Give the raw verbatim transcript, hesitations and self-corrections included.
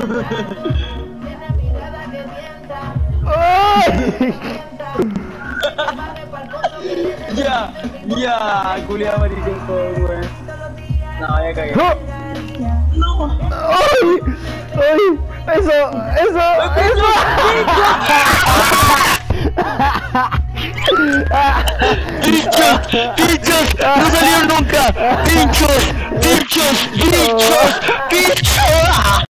¡Ay! Ya, ya, culiado amarillento, güey. No, ya cagué. ¡No! ¡Ay! ¡Ay! ¡Eso! ¡Eso! ¡Eso! ¡Pinchos! ¡Pinchos! ¡No salieron nunca! ¡Pinchos! ¡Pinchos! ¡Pinchos! ¡Pinchos!